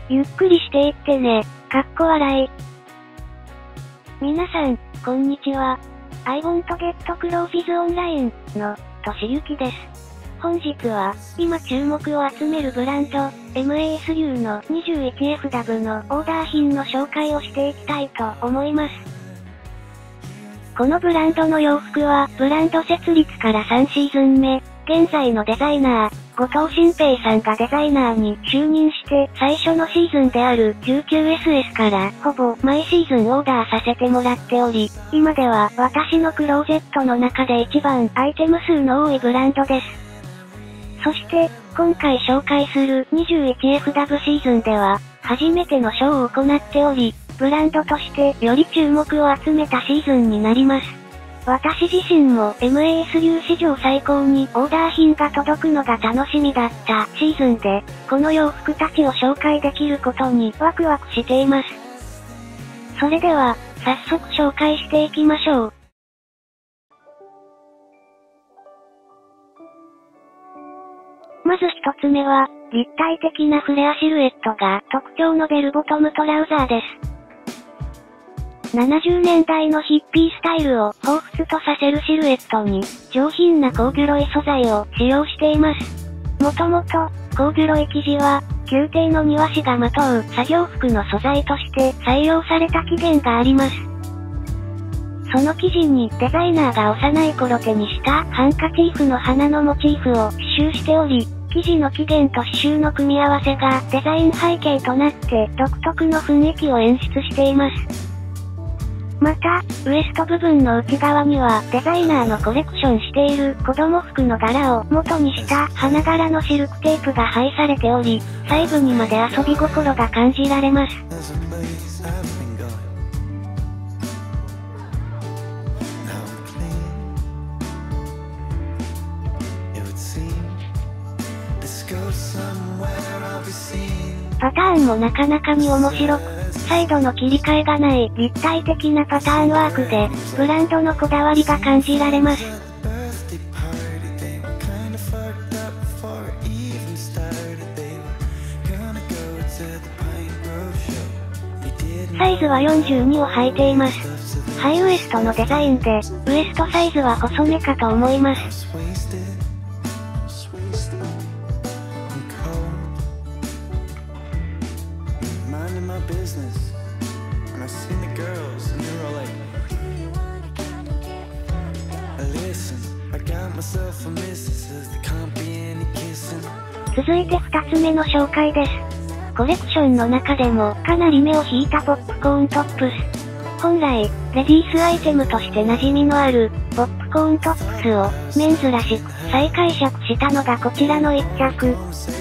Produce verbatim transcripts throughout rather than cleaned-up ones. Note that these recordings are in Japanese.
ゆっくりしていってね、かっこ笑い。皆さん、こんにちは。I want to get clothes online の、としゆきです。本日は、今注目を集めるブランド、エムエーエスユー の にじゅういちエフダブ のオーダー品の紹介をしていきたいと思います。このブランドの洋服は、ブランド設立からさんシーズン目、現在のデザイナー、後藤新平さんがデザイナーに就任して最初のシーズンである じゅうきゅうエスエス からほぼ毎シーズンオーダーさせてもらっており、今では私のクローゼットの中で一番アイテム数の多いブランドです。そして、今回紹介する にじゅういちエフダブ シーズンでは、初めてのショーを行っており、ブランドとしてより注目を集めたシーズンになります。私自身も エムエーエスユー 史上最高にオーダー品が届くのが楽しみだったシーズンで、この洋服たちを紹介できることにワクワクしています。それでは、早速紹介していきましょう。まず一つ目は、立体的なフレアシルエットが特徴のベルボトムトラウザーです。ななじゅうねんだいのヒッピースタイルを彷彿とさせるシルエットに、上品なコーデュロイ素材を使用しています。もともと、コーデュロイ生地は、宮廷の庭師がまとう作業服の素材として採用された起源があります。その生地にデザイナーが幼い頃手にしたハンカチーフの花のモチーフを刺繍しており、生地の起源と刺繍の組み合わせがデザイン背景となって独特の雰囲気を演出しています。また、ウエスト部分の内側にはデザイナーのコレクションしている子供服の柄を元にした花柄のシルクテープが配されており、細部にまで遊び心が感じられます。パターンもなかなかに面白く、サイドの切り替えがない立体的なパターンワークで、ブランドのこだわりが感じられます。サイズはよんじゅうにを履いています。ハイウエストのデザインで、ウエストサイズは細めかと思います。続いて二つ目の紹介です。コレクションの中でもかなり目を引いたポップコーントップス。本来、レディースアイテムとして馴染みのある、ポップコーントップスを、メンズらしく再解釈したのがこちらの一着。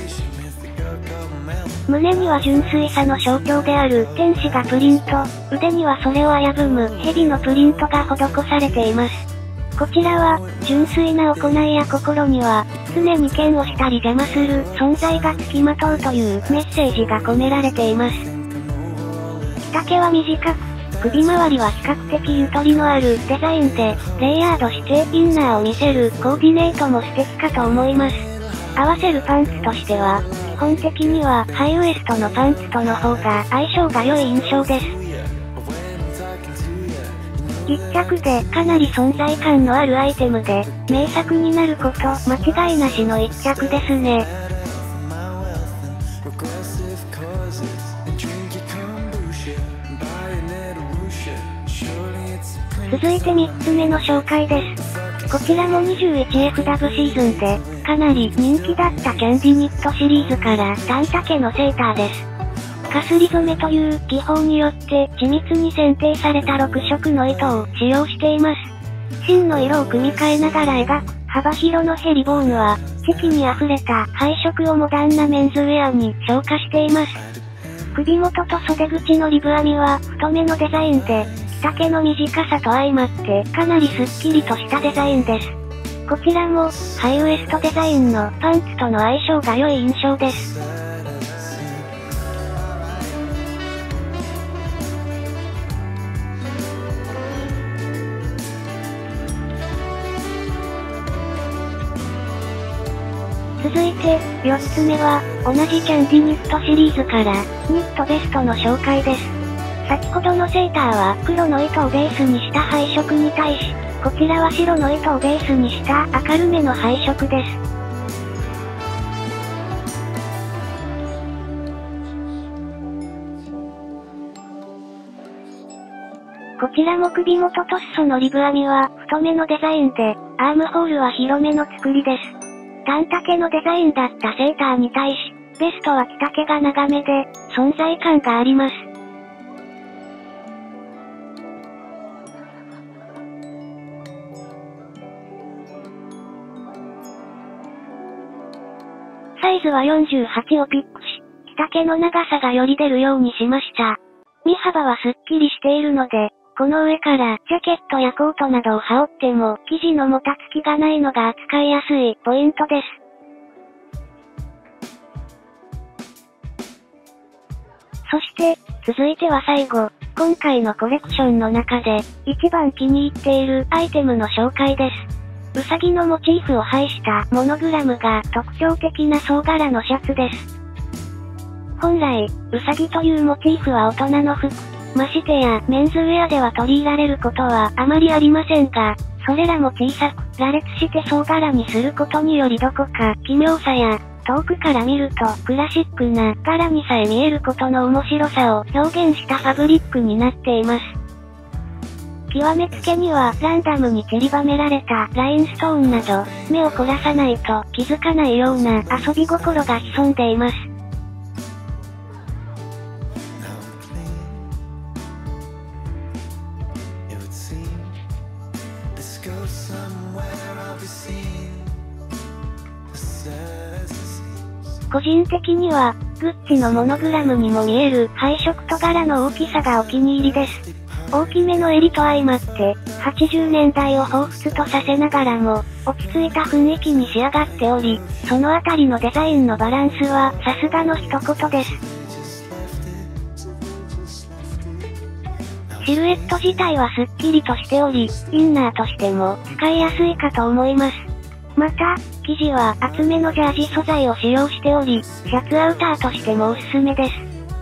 胸には純粋さの象徴である天使がプリント、腕にはそれを危ぶむ蛇のプリントが施されています。こちらは、純粋な行いや心には、常に嫌悪したり邪魔する存在が付きまとうというメッセージが込められています。着丈は短く、首周りは比較的ゆとりのあるデザインで、レイヤードしてインナーを見せるコーディネートも素敵かと思います。合わせるパンツとしては、基本的にはハイウエストのパンツとの方が相性が良い印象です。一着でかなり存在感のあるアイテムで、名作になること間違いなしの一着ですね。続いて三つ目の紹介です。こちらも にじゅういちエフダブ シーズンで、かなり人気だったキャンディニットシリーズから短丈のセーターです。かすり染めという技法によって緻密に剪定されたろくしょくの糸を使用しています。芯の色を組み替えながら描く幅広のヘリボーンは、知気に溢れた配色をモダンなメンズウェアに昇華しています。首元と袖口のリブ編みは太めのデザインで、着丈の短さと相まってかなりスッキリとしたデザインです。こちらもハイウエストデザインのパンツとの相性が良い印象です。続続いて、よっつめは、同じキャンディニットシリーズから、ニットベストの紹介です。先ほどのセーターは黒の糸をベースにした配色に対し、こちらは白の糸をベースにした明るめの配色です。こちらも首元と裾のリブ編みは太めのデザインで、アームホールは広めの作りです。短丈のデザインだったセーターに対し、ベストは着丈が長めで、存在感があります。サイズはよんじゅうはちをピックし、着丈の長さがより出るようにしました。身幅はすっきりしているので、この上からジャケットやコートなどを羽織っても生地のもたつきがないのが扱いやすいポイントです。そして、続いては最後、今回のコレクションの中で一番気に入っているアイテムの紹介です。うさぎのモチーフを配したモノグラムが特徴的な総柄のシャツです。本来、うさぎというモチーフは大人の服、ましてやメンズウェアでは取り入れられることはあまりありませんが、それらも小さく羅列して総柄にすることによりどこか奇妙さや、遠くから見るとクラシックな柄にさえ見えることの面白さを表現したファブリックになっています。極めつけにはランダムに散りばめられたラインストーンなど、目を凝らさないと気づかないような遊び心が潜んでいます。個人的には、グッチのモノグラムにも見える配色と柄の大きさがお気に入りです。大きめの襟と相まって、はちじゅうねんだいを彷彿とさせながらも、落ち着いた雰囲気に仕上がっており、そのあたりのデザインのバランスはさすがの一言です。シルエット自体はすっきりとしており、インナーとしても使いやすいかと思います。また、生地は厚めのジャージ素材を使用しており、シャツアウターとしてもおすすめです。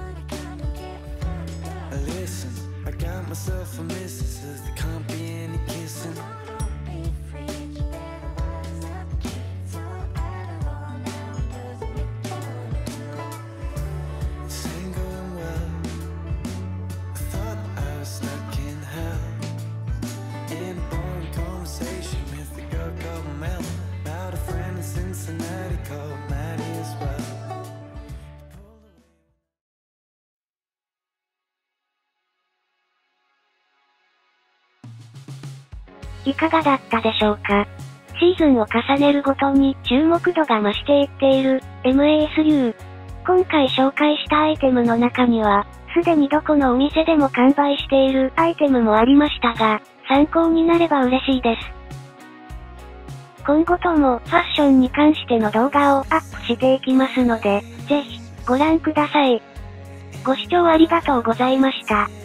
いかがだったでしょうか。シーズンを重ねるごとに注目度が増していっている エムエーエス 流。今回紹介したアイテムの中には、すでにどこのお店でも完売しているアイテムもありましたが、参考になれば嬉しいです。今後ともファッションに関しての動画をアップしていきますので、ぜひご覧ください。ご視聴ありがとうございました。